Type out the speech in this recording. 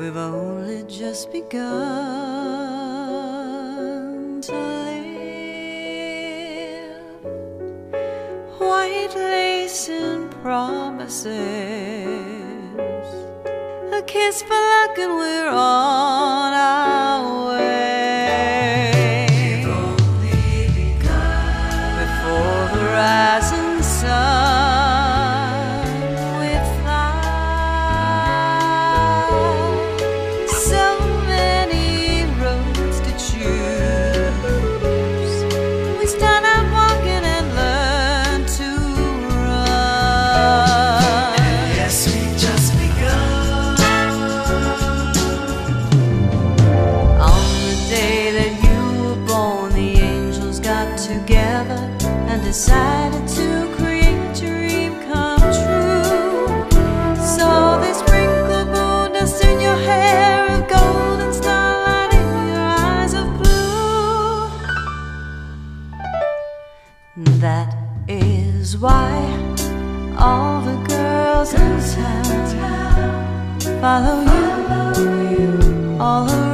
We've only just begun to live. White lace and promises, a kiss for luck, and we're on our way. We've only begun. Before the rising sun, we fly. So many roads to choose. We start out walking and learn to run. And yes, we just begun. On the day that you were born, the angels got together and decided to create a dream come true. So they sprinkled moon dust in your hair of gold and starlight in your eyes of blue. That is why all the girls in town follow you all around.